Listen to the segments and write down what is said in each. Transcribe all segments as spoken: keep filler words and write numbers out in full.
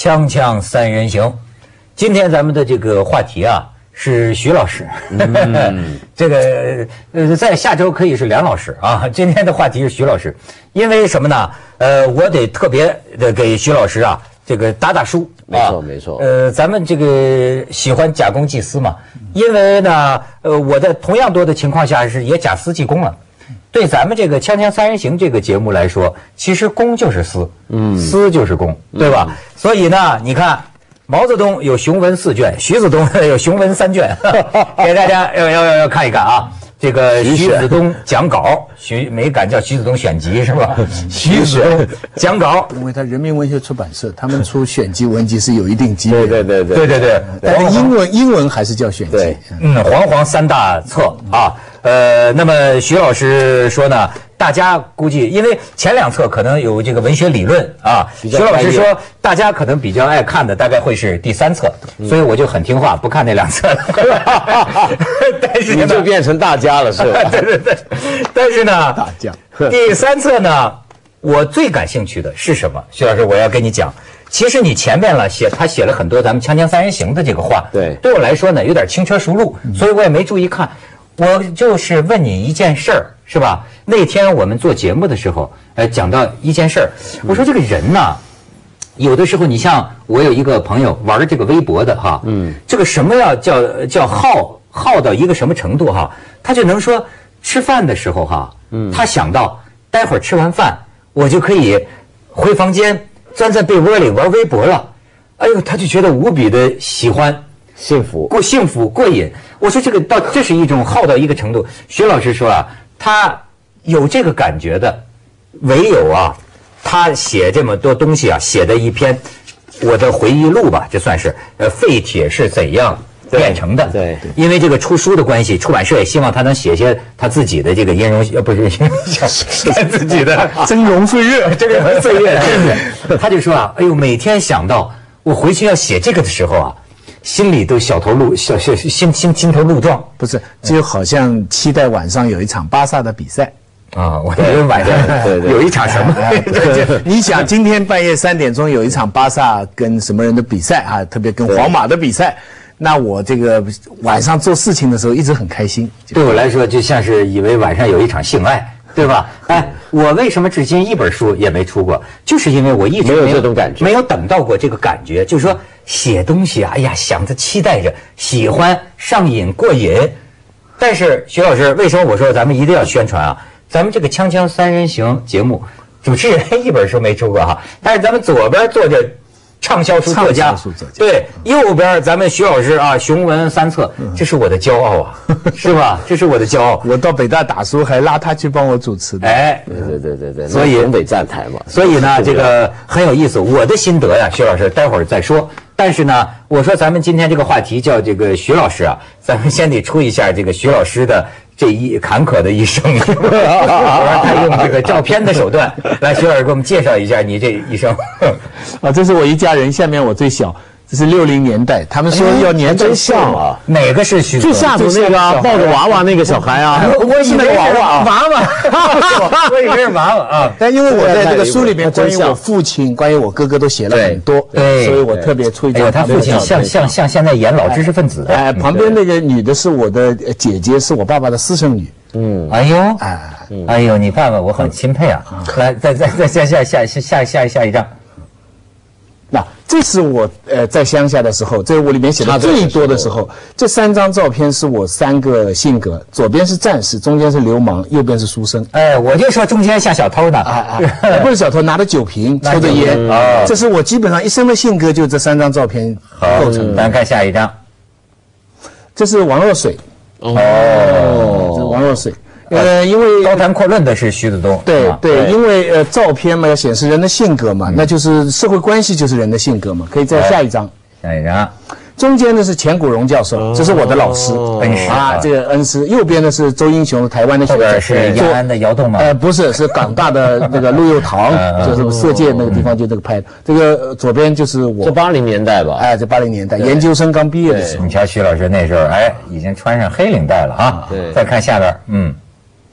锵锵三人行，今天咱们的这个话题啊是徐老师，嗯、这个呃在下周可以是梁老师啊。今天的话题是徐老师，因为什么呢？呃，我得特别的给徐老师啊这个打打书。 没错没错。 呃，咱们这个喜欢假公济私嘛，因为呢，呃，我在同样多的情况下是也假私济公了。对咱们这个《锵锵三人行》这个节目来说，其实公就是私，嗯，私就是公，对吧？嗯、所以呢，你看毛泽东有雄文四卷，徐子东有雄文三卷，给大家要要要要看一看啊。这个徐子东讲稿，徐没敢叫徐子东选集是吧？徐子东讲稿， 因为他人民文学出版社，他们出选集文集是有一定级别。 对对对对对对。 但是英文英文还是叫选集。 嗯，煌煌三大册啊。呃，那么徐老师说呢，大家估计因为前两册可能有这个文学理论啊，徐老师说大家可能比较爱看的大概会是第三册，嗯、所以我就很听话，不看那两册了。但是你就变成大家了，是吧？ 对对对。但是呢， 大将第三册呢，我最感兴趣的是什么？徐老师，我要跟你讲。其实你前面了写，他写了很多咱们《锵锵三人行》的这个话， 对， 对我来说呢有点轻车熟路，嗯、所以我也没注意看。我就是问你一件事儿，是吧？那天我们做节目的时候，呃，讲到一件事儿，我说这个人呢，有的时候你像我有一个朋友玩这个微博的哈，嗯，这个什么要叫叫耗耗到一个什么程度哈，他就能说吃饭的时候哈，嗯，他想到待会儿吃完饭我就可以回房间钻在被窝里玩微博了，哎呦，他就觉得无比的喜欢。 幸福过幸福过瘾，我说这个到这是一种耗到一个程度。徐老师说啊，他有这个感觉的，唯有啊，他写这么多东西啊，写的一篇我的回忆录吧，这算是呃废铁是怎样炼成的。 对， 对因为这个出书的关系，出版社也希望他能写些他自己的这个音容呃不是他自己的峥嵘岁月， 这个岁月，他就说啊，哎呦，每天想到我回去要写这个的时候啊。心里都小头露小小心心心头露撞， 不是，就好像期待晚上有一场巴萨的比赛啊！我以为晚上有一场什么？ 你想今天半夜三点钟有一场巴萨跟什么人的比赛啊？特别跟皇马的比赛，那我这个晚上做事情的时候一直很开心。 对我来说，就像是以为晚上有一场性爱。对吧？哎，我为什么至今一本书也没出过？就是因为我一直没有这种感觉， 没有等到过这个感觉。就是说，写东西啊，哎呀，想着、期待着、喜欢、上瘾、过瘾。但是徐老师，为什么我说咱们一定要宣传啊？咱们这个《锵锵三人行》节目，主持人一本书没出过哈，但是咱们左边坐着。畅销书作家，对，右边咱们徐老师啊，雄文三册，这是我的骄傲啊，是吧？这是我的骄傲。 我到北大打书还拉他去帮我主持的。 哎， 对对对对对， 所以东北站台嘛， 所以呢，这个很有意思。我的心得呀，徐老师待会儿再说。但是呢，我说咱们今天这个话题叫这个徐老师啊，咱们先得出一下这个徐老师的这一坎坷的一生。他用这个照片的手段来，徐老师给我们介绍一下你这一生。 啊，这是我一家人，下面我最小。这是六零年代，他们说要年代像啊， 哪个是徐？ 最下头那个抱着娃娃那个小孩啊， 我是那个娃娃啊， 娃娃，我以为是娃娃啊。 但因为我在这个书里面关于我父亲、关于我哥哥都写了很多， 对， 所以我特别出一张。 他父亲像像像现在演老知识分子的。 哎，旁边那个女的是我的姐姐，是我爸爸的私生女。 嗯，哎呦，哎，哎呦，你爸爸我很钦佩啊。来，再再再下下下下下下一张。 那这是我呃在乡下的时候，这是我里面写的最多的时候。这三张照片是我三个性格，左边是战士，中间是流氓，右边是书生。 哎，我就说中间像小偷呢， 啊啊，不是小偷，拿着酒瓶，抽着烟。哦，这是我基本上一生的性格，就这三张照片构成。 咱看下一张， 这是王若水。 哦， 这是王若水。呃，因为高谈阔论的是徐子东， 对对，因为呃，照片嘛要显示人的性格嘛，那就是社会关系就是人的性格嘛。可以再下一张， 下一张， 中间的是钱谷荣教授，这是我的老师， 恩师啊，这个恩师。右边的是周英雄，台湾的学者， 是延安的窑洞吗？ 呃，不是，是港大的那个陆佑堂，就是色戒那个地方就这个拍的。这个左边就是我， 这八零年代吧？ 哎，这八零年代，研究生刚毕业的时候。 你瞧徐老师那时候，哎，已经穿上黑领带了啊。 对， 再看下边，嗯。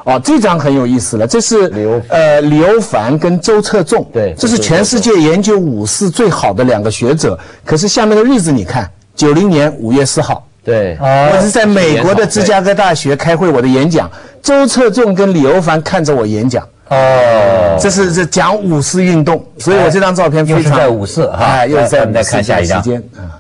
哦，这张很有意思了，这是呃李欧凡跟周策纵， 对， 这是全世界研究五四最好的两个学者。可是下面的日子你看，九零年五月四号， 对， 我是在美国的芝加哥大学开会，我的演讲，周策纵跟李欧凡看着我演讲。哦，这是这讲五四运动，所以我这张照片非常又是在五四哈， 哎，又是在我们再看下一张。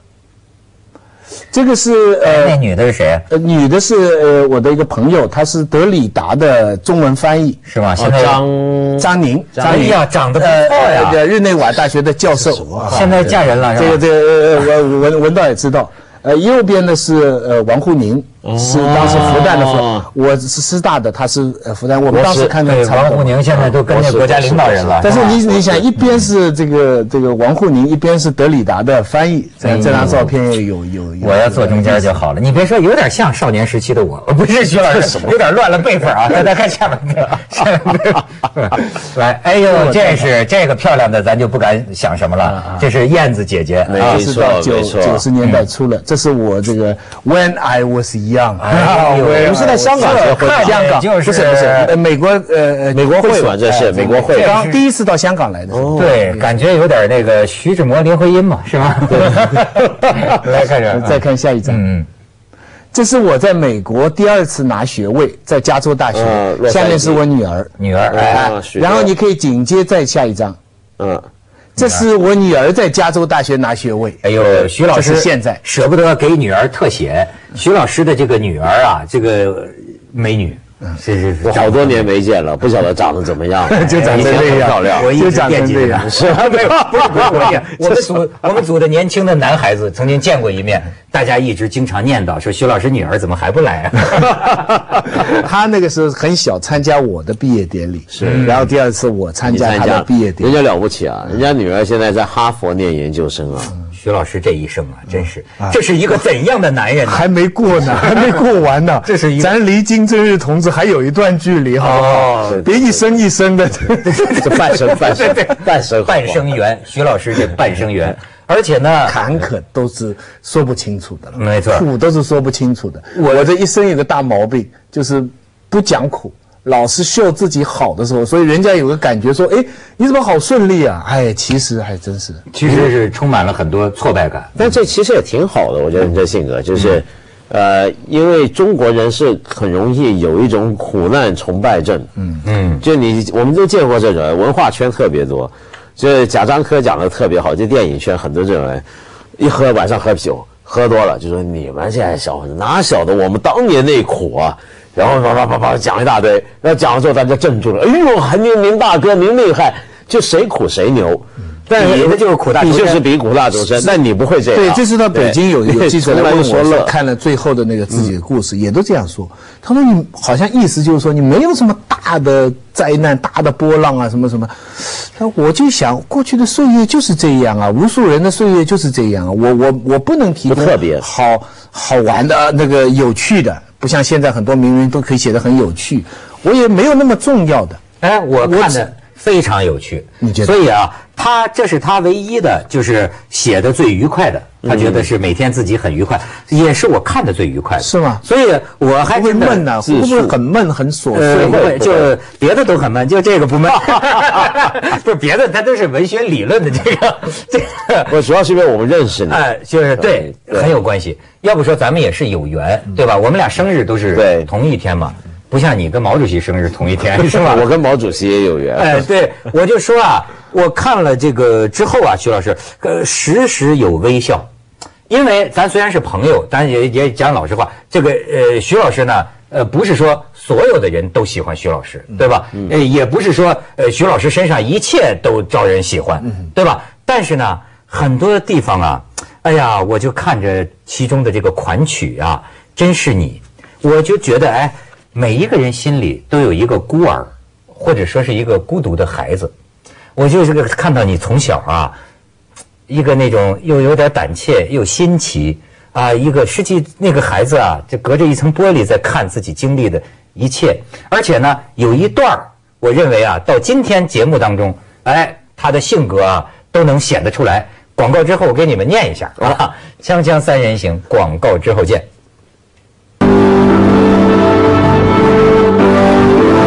这个是呃， 那女的是谁？ 呃，女的是呃我的一个朋友，她是德里达的中文翻译， 是吗？现在张张宁， 张宁呀，长得不错呀， 呃，日内瓦大学的教授， 现在嫁人了， 这个这个呃文文文道也知道。呃，右边的是呃王沪宁，是当时复旦的复，我是师大的，他是呃复旦。我们当时看到王沪宁现在都跟那国家领导人了。 但是你你想，一边是这个这个王沪宁，一边是德里达的翻译，这这张照片有有有。 我要坐中间就好了。你别说，有点像少年时期的我，不是徐老师，有点乱了辈分啊。大家看下面这个，下面这个，来，哎呦，这是这个漂亮的，咱就不敢想什么了。这是燕子姐姐， 没错没错， 九十年代初了。这是我这个 When I was young， 我们是在香港结婚， 香港就是不是不是呃美国呃美国会嘛，这是美国会， 刚第一次到香港来的， 对，感觉有点那个徐志摩林徽因嘛，是吗？来看着， 再看下一张，嗯，这是我在美国第二次拿学位，在加州大学，下面是我女儿， 女儿，哎， 然后你可以紧接再下一张，嗯。这是我女儿在加州大学拿学位。 哎呦，徐老师现在舍不得给女儿特写。徐老师的这个女儿啊，这个美女，是是我好多年没见了，不晓得长得怎么样， 就长成这样， 漂亮， 我一直惦记着。是啊，没有，不是不是我念，我们组我们组的年轻的男孩子曾经见过一面，大家一直经常念叨说徐老师女儿怎么还不来啊？ 他那个时候很小，参加我的毕业典礼，是，然后第二次我参加他的毕业典礼， 人家了不起啊，人家女儿现在在哈佛念研究生啊。 徐老师这一生啊，真是，这是一个怎样的男人呢？ 还没过呢，还没过完呢。 这是一个， 咱离金正日同志还有一段距离，好不好？别一生一生的， 这半生半生半生半生缘。徐老师这半生缘，而且呢， 坎坷都是说不清楚的了， 没错， 苦都是说不清楚的。我这一生有个大毛病，就是不讲苦。老是秀自己好的时候，所以人家有个感觉说，哎，你怎么好顺利啊？哎，其实还真是， 其实是充满了很多挫败感。 但这其实也挺好的，我觉得你这性格就是，嗯、呃，因为中国人是很容易有一种苦难崇拜症。嗯嗯，就你我们都见过这种人，文化圈特别多，就是贾樟柯讲的特别好，就电影圈很多这种人，一喝晚上喝啤酒，喝多了就说你们现在小伙子哪晓得我们当年那苦啊。然后叭叭叭叭讲一大堆，然后讲了之后大家镇住了。哎呦，韩宁您大哥您厉害，就谁苦谁牛。但是你的就是苦大仇深， 你就是比苦大仇深，但你不会这样。 对，这次到北京有有记者来问我说，看了最后的那个自己的故事，也都这样说。他说你好像意思就是说你没有什么大的灾难、大的波浪啊，什么什么。他说我就想过去的岁月就是这样啊，无数人的岁月就是这样啊，我我我不能提供特别好好玩的那个有趣的。不像现在很多名人都可以写得很有趣，我也没有那么重要的。 哎，我看的非常有趣， 你觉得？ 所以啊，他这是他唯一的，就是写的最愉快的。他觉得是每天自己很愉快，嗯、也是我看的最愉快的， 是吗？ 所以我还会闷呢，会不会很闷很琐碎？ 不会，就别的都很闷，就这个不闷。不是别的，他都是文学理论的这个这个。 我主要是因为我们认识你， 哎，就是对，很有关系。要不说咱们也是有缘，对吧？我们俩生日都是同一天嘛。不像你跟毛主席生日同一天，是吧？ 我跟毛主席也有缘。 哎，对，我就说啊，我看了这个之后啊，徐老师，呃，时时有微笑，因为咱虽然是朋友，咱也也讲老实话，这个呃，徐老师呢，呃，不是说所有的人都喜欢徐老师，对吧？嗯、呃，也不是说呃，徐老师身上一切都招人喜欢，嗯、对吧？但是呢，很多地方啊，哎呀，我就看着其中的这个款曲啊，真是你，我就觉得哎。每一个人心里都有一个孤儿，或者说是一个孤独的孩子。我就是个看到你从小啊，一个那种又有点胆怯又新奇啊，一个实际那个孩子啊，就隔着一层玻璃在看自己经历的一切。而且呢，有一段我认为啊，到今天节目当中，哎，他的性格啊都能显得出来。广告之后我给你们念一下啊，锵锵三人行，广告之后见。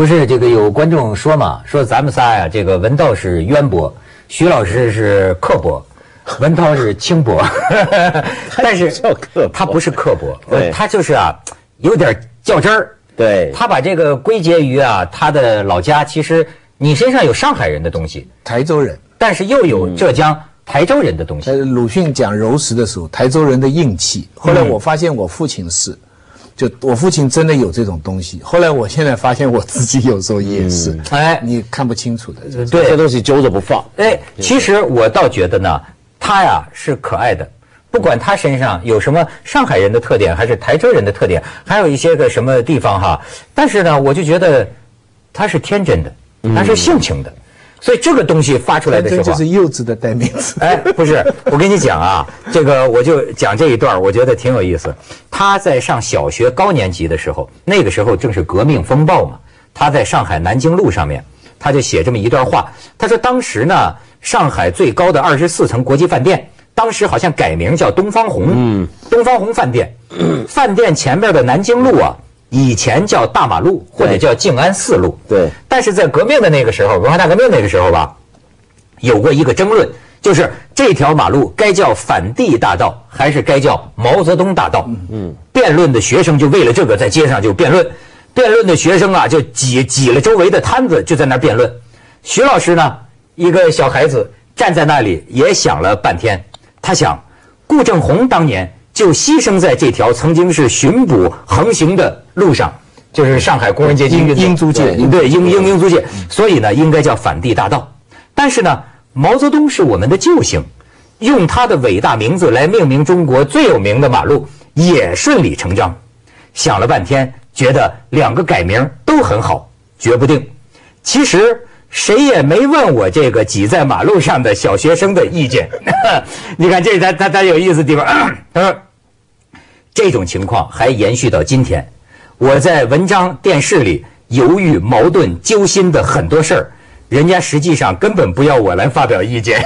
是这个有观众说嘛，说咱们仨呀，这个文道是渊博，徐老师是刻薄，文涛是轻薄，但是他不是刻薄，他就是啊有点较真儿。 对， 他把这个归结于啊他的老家，其实你身上有上海人的东西， 台州人， 但是又有浙江、台州人的东西。 呃，鲁迅讲柔石的时候，台州人的硬气。后来我发现我父亲是，就我父亲真的有这种东西。后来我现在发现我自己有时候也是，嗯、哎，你看不清楚的， 对，这东西揪着不放。 哎，其实我倒觉得呢，他呀是可爱的。不管他身上有什么上海人的特点，还是台州人的特点，还有一些个什么地方哈，但是呢，我就觉得他是天真的，他是性情的，嗯、所以这个东西发出来的时候， 这就是幼稚的代名词。 哎，不是，我跟你讲啊，这个我就讲这一段，我觉得挺有意思。他在上小学高年级的时候，那个时候正是革命风暴嘛，他在上海南京路上面，他就写这么一段话，他说当时呢，上海最高的二十四层国际饭店。当时好像改名叫东方红，嗯，东方红饭店，饭店前面的南京路啊，以前叫大马路或者叫静安四路， 对。 但是在革命的那个时候，文化大革命那个时候吧，有过一个争论，就是这条马路该叫反帝大道还是该叫毛泽东大道？嗯，辩论的学生就为了这个在街上就辩论，辩论的学生啊就挤挤了周围的摊子就在那辩论。徐老师呢，一个小孩子站在那里也想了半天。他想，顾正红当年就牺牲在这条曾经是巡捕横行的路上，就是上海工人阶级运动英租界， 对英英英租界，所以呢，应该叫反帝大道。但是呢，毛泽东是我们的救星，用他的伟大名字来命名中国最有名的马路，也顺理成章。想了半天，觉得两个改名都很好，决不定。其实。谁也没问我这个挤在马路上的小学生的意见。你看，这是他他他有意思的地方。他说，这种情况还延续到今天。我在文章、电视里犹豫、矛盾、揪心的很多事儿，人家实际上根本不要我来发表意见。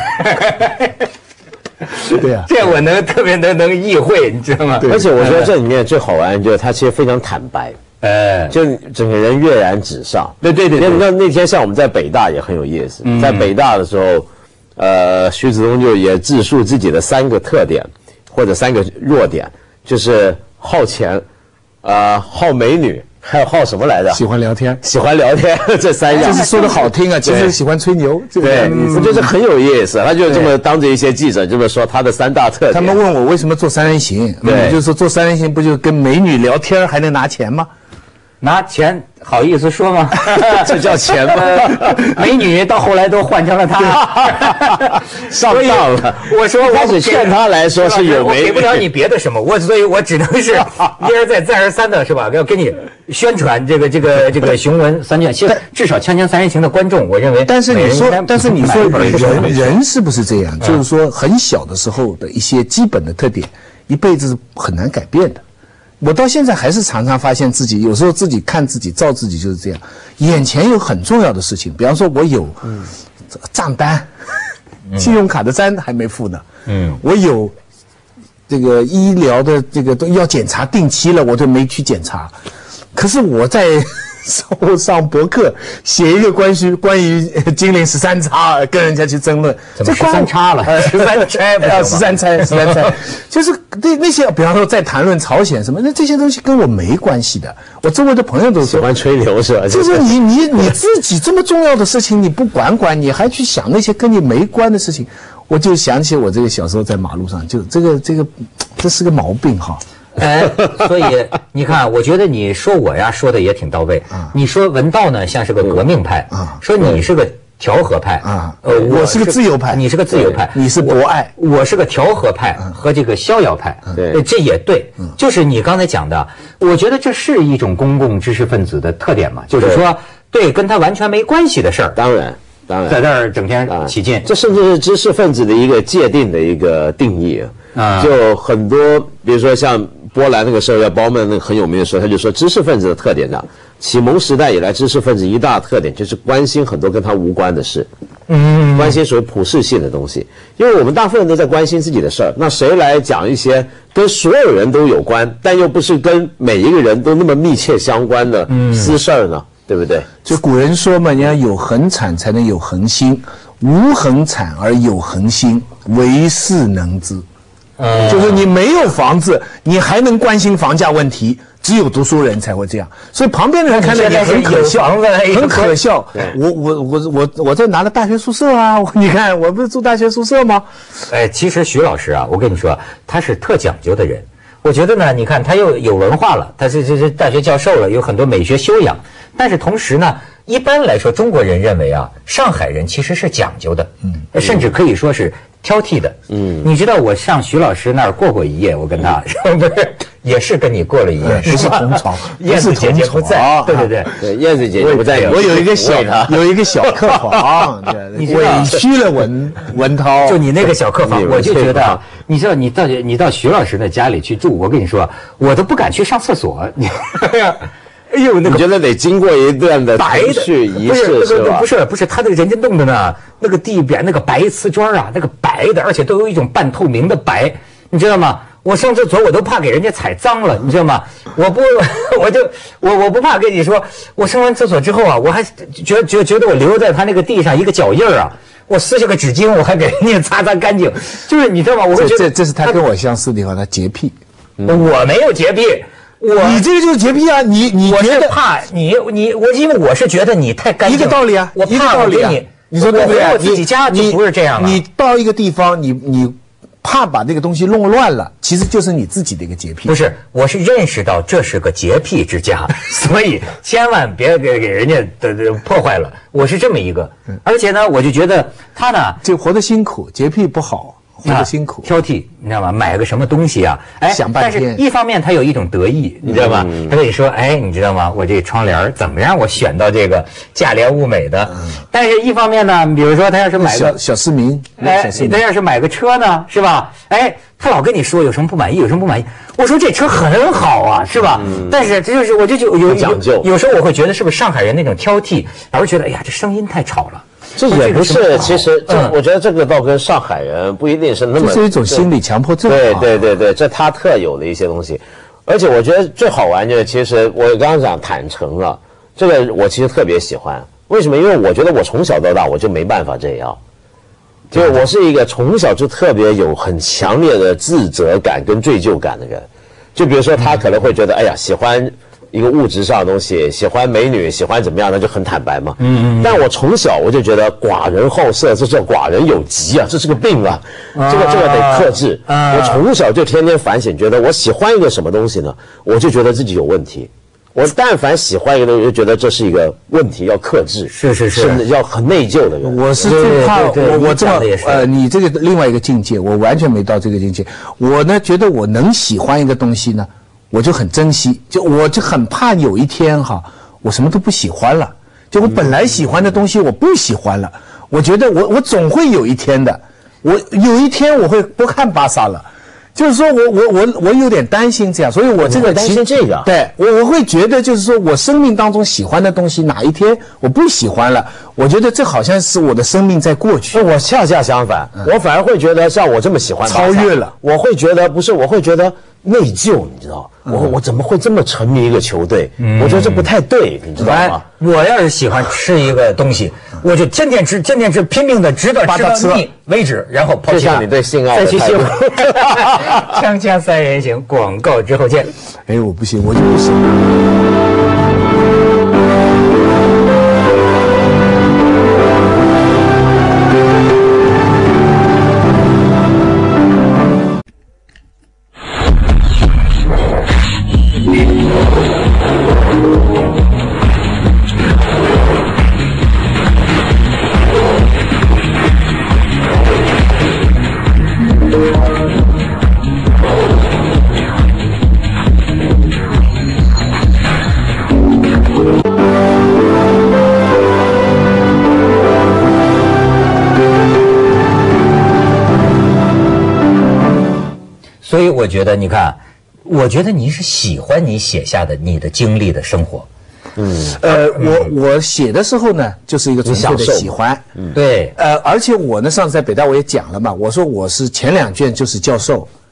对啊， 这我能特别能能意会，你知道吗？ 而且我觉得这里面最好玩就是他其实非常坦白。呃，就整个人跃然纸上。 对对对对。 那那天像我们在北大也很有意思，嗯、在北大的时候，呃，徐子东就也自述自己的三个特点或者三个弱点，就是好钱，呃，好美女，还有好什么来着？ 喜欢聊天， 喜欢聊天这三样。 这是说的好听啊，其实喜欢吹牛。 对，我觉得很有意思。他就这么当着一些记者这么说他的三大特点。 他们问我为什么做三人行，对，就是说做三人行不就跟美女聊天还能拿钱吗？ 拿钱好意思说吗？ 这叫钱吗？ 美女到后来都换成了他， 上当了。 我说我只劝他来说是有美女， 我给不了你别的什么，我所以我只能是一而再再而三的是吧？要给你宣传这个这个这个雄文三卷，其实至少《锵锵三人行》的观众，我认为。 但是你说，但是你说人人是不是这样？就是说很小的时候的一些基本的特点，一辈子是很难改变的。我到现在还是常常发现自己，有时候自己看自己、照自己就是这样。眼前有很重要的事情，比方说我有账单，嗯、信用卡的单还没付呢。嗯，我有这个医疗的这个都要检查定期了，我都没去检查。可是我在上上博客写一个关于关于金陵十三钗，跟人家去争论， 怎么十三钗了？十三钗不要十三钗，十三钗，就是那那些，比方说在谈论朝鲜什么，那这些东西跟我没关系的。我周围的朋友都喜欢吹牛是吧？ 就是你你你自己这么重要的事情你不管管，你还去想那些跟你没关的事情，我就想起我这个小时候在马路上，就这个这个，这是个毛病哈。 哎，所以你看，我觉得你说我呀说的也挺到位。啊、你说文道呢像是个革命派，啊、说你是个调和派，啊， 呃，我是个自由派， 你是个自由派， 你是博爱， 我, 我是个调和派和这个逍遥派。对，这也对，就是你刚才讲的，我觉得这是一种公共知识分子的特点嘛，就是说，对，跟他完全没关系的事儿， 当然。当然， 在这儿整天起劲， 这甚至是知识分子的一个界定的一个定义啊。就很多，比如说像波兰那个时候，要包曼那个很有名的时候，他就说知识分子的特点呢，启蒙时代以来，知识分子一大特点就是关心很多跟他无关的事，嗯，关心属于普世性的东西。因为我们大部分人都在关心自己的事儿，那谁来讲一些跟所有人都有关，但又不是跟每一个人都那么密切相关的私事儿呢？ 对不对？ 就古人说嘛，你要有恒产才能有恒心，无恒产而有恒心，为士能之。嗯，就是你没有房子，你还能关心房价问题，只有读书人才会这样。所以旁边的人看着你很可笑，很可笑。我我我我我这拿了大学宿舍啊，你看我不是住大学宿舍吗？ 哎，其实徐老师啊，我跟你说，他是特讲究的人。我觉得呢，你看他又有文化了，他是这是大学教授了，有很多美学修养。但是同时呢，一般来说，中国人认为啊，上海人其实是讲究的，嗯，甚至可以说是挑剔的，嗯。你知道我上徐老师那儿过过一夜，我跟他、嗯、不是也是跟你过了一夜， 不是同床， 燕子姐姐不在，对对对， 对燕子姐姐不在， 我有一个小有一个小客房，你委屈了文文涛， 就你那个小客房，我就觉得啊，你知道你到你到徐老师那家里去住，我跟你说，我都不敢去上厕所，你。哎呦，那个你觉得得经过一段的程序仪式是吧？ 不是不是，他那个人家弄的呢，那个地边那个白瓷砖啊，那个白的，而且都有一种半透明的白，你知道吗？我上厕所我都怕给人家踩脏了，你知道吗？我不，我就我我不怕跟你说，我上完厕所之后啊，我还觉觉觉得我留在他那个地上一个脚印儿啊，我撕下个纸巾，我还给人家擦擦干净，就是你知道吗？我会觉得这这是他跟我相似的地方，他洁癖， 我没有洁癖。我你这个就是洁癖啊！你你觉得怕你你我，因为我是觉得你太干净， 一个道理啊， 我怕我给你， 你说对不对？ 我自己家就不是这样了。 你到一个地方，你你怕把这个东西弄乱了，其实就是你自己的一个洁癖。 不是，我是认识到这是个洁癖之家，所以千万别给给人家的的破坏了。我是这么一个，而且呢，我就觉得他呢就活得辛苦，洁癖不好。活得辛苦， 挑剔，你知道吗？买个什么东西啊？哎， 想半天。 但是一方面他有一种得意，你知道吗？嗯、他跟你说，哎，你知道吗？我这窗帘怎么让我选到这个价廉物美的？嗯、但是一方面呢，比如说他要是买个小小市民， 哎，他要是买个车呢，是吧？哎，他老跟你说有什么不满意，有什么不满意。我说这车很好啊，是吧？嗯、但是这就是我就就有讲究， 有时候我会觉得是不是上海人那种挑剔，老是觉得哎呀这声音太吵了。 这也不是，其实这、嗯、我觉得这个倒跟上海人不一定是那么， 这是一种心理强迫症。 对对对对，这他特有的一些东西。而且我觉得最好玩就是，其实我刚刚讲坦诚了，这个我其实特别喜欢。为什么？因为我觉得我从小到大我就没办法这样，就是我是一个从小就特别有很强烈的自责感跟罪疚感的人。就比如说他可能会觉得，哎呀，喜欢一个物质上的东西，喜欢美女，喜欢怎么样，那就很坦白嘛。嗯嗯。但我从小我就觉得寡人好色，这叫寡人有疾啊，这是个病啊，这个这个得克制。啊、我从小就天天反省，觉得我喜欢一个什么东西呢，我就觉得自己有问题。我但凡喜欢一个东西，就觉得这是一个问题，要克制。 是是是， 是要很内疚的人。 我是最怕我我这么呃，你这个另外一个境界，我完全没到这个境界。我呢，觉得我能喜欢一个东西呢，我就很珍惜，就我就很怕有一天哈，我什么都不喜欢了，就我本来喜欢的东西我不喜欢了，我觉得我我总会有一天的，我有一天我会不看巴萨了。就是说我我我我有点担心这样，所以我这个担心这个， 对我我会觉得就是说我生命当中喜欢的东西，哪一天我不喜欢了，我觉得这好像是我的生命在过去。 我恰恰相反，嗯、我反而会觉得像我这么喜欢超越了， 我会觉得不是，我会觉得内疚，你知道，嗯、我我怎么会这么沉迷一个球队？嗯、我觉得这不太对，你知道吗？ 我要是喜欢吃一个东西，我就天天吃，天天吃，拼命的直到吃到腻为止，然后抛弃它。 就像你对性爱的态度。 锵锵三人行，广告之后见。 哎，我不行，我就不行。 所以我觉得，你看，我觉得你是喜欢你写下的你的经历的生活。 嗯，呃，我我写的时候呢，就是一个纯粹的喜欢。 嗯，对。 呃，而且我呢，上次在北大我也讲了嘛，我说我是前两卷就是教授，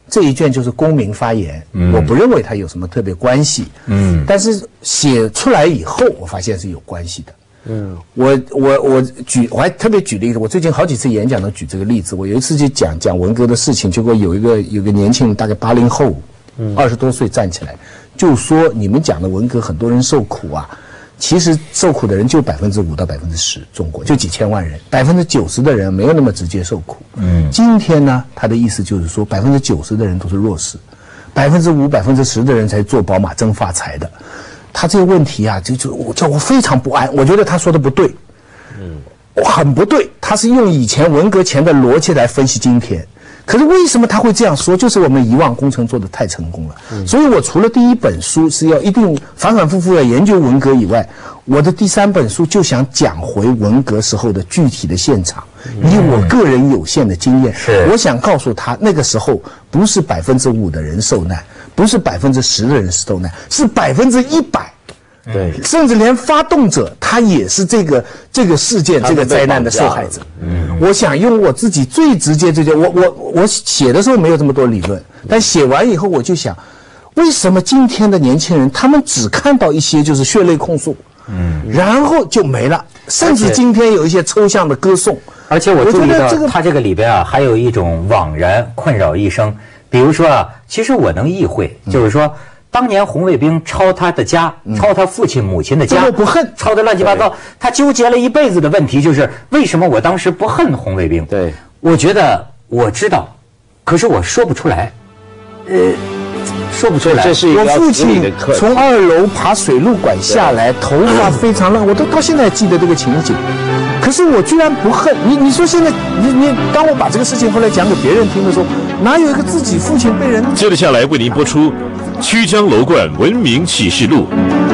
这一卷就是公民发言，嗯、我不认为它有什么特别关系。嗯，但是写出来以后，我发现是有关系的。嗯，我我我举我还特别举例子，我最近好几次演讲都举这个例子。我有一次去讲讲文革的事情，结果有一个有个年轻人，大概八零后，二十多岁站起来，就说你们讲的文革很多人受苦啊。其实受苦的人就百分之五到百分之十，中国就几千万人，百分之九十的人没有那么直接受苦。嗯，今天呢，他的意思就是说，百分之九十的人都是弱势，百分之五、百分之十的人才做宝马真发财的。他这个问题啊，就就我叫我非常不安，我觉得他说的不对，嗯，很不对。他是用以前文革前的逻辑来分析今天。可是为什么他会这样说？就是我们遗忘工程做得太成功了。嗯、所以我除了第一本书是要一定反反复复要研究文革以外，我的第三本书就想讲回文革时候的具体的现场，以我个人有限的经验，嗯、我想告诉他，那个时候不是百分之五的人受难，不是百分之十的人受难，是百分之一百。对，甚至连发动者他也是这个这个事件这个灾难的受害者。嗯，我想用我自己最直接这些，我我我写的时候没有这么多理论，但写完以后我就想，为什么今天的年轻人他们只看到一些就是血泪控诉，嗯，然后就没了，甚至今天有一些抽象的歌颂。 而且我注意到他这个里边啊，还有一种惘然困扰一生。比如说啊，其实我能意会，就是说。当年红卫兵抄他的家，嗯、抄他父亲母亲的家， 不恨， 抄得乱七八糟。他纠结了一辈子的问题就是为什么我当时不恨红卫兵？ 对， 我觉得我知道，可是我说不出来，呃，说不出来。 这是一个我父亲从二楼爬水路管下来，头发非常乱，我都到现在记得这个情景。可是我居然不恨你，你说现在你你，当我把这个事情后来讲给别人听的时候，哪有一个自己父亲被人？ 接着下来为您播出《曲江楼观文明启示录》。